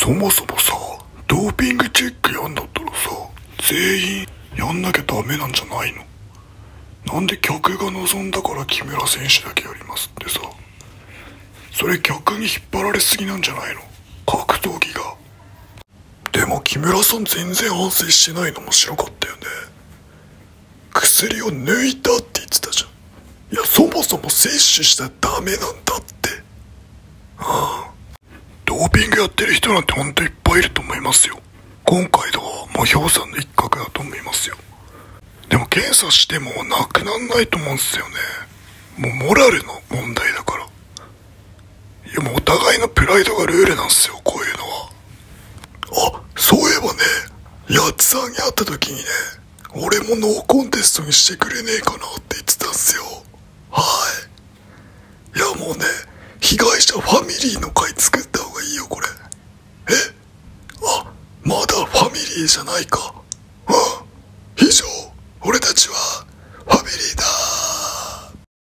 そもそもさ、ドーピングチェックやんだったらさ、全員やんなきゃダメなんじゃないの？なんで客が望んだから木村選手だけやりますってさ、それ逆に引っ張られすぎなんじゃないの？格闘技が。でも木村さん全然反省してないの面白かったよね。薬を抜いたって言ってたじゃん。いや、そもそも摂取したらダメなんだって。ドーピングやってる人なんてほんといっぱいいると思いますよ。今回のはもう氷山の一角だと思いますよ。でも検査してもなくなんないと思うんですよね。もうモラルの問題だから。いや、もうお互いのプライドがルールなんですよ、こういうのは。あ、そういえばね、やつさんに会った時にね、俺もノーコンテストにしてくれねえかなって言ってたんすよ。はい。いや、もうね、被害者ファミリーの会作った方がいいよ、これ。あ、まだファミリーじゃないか。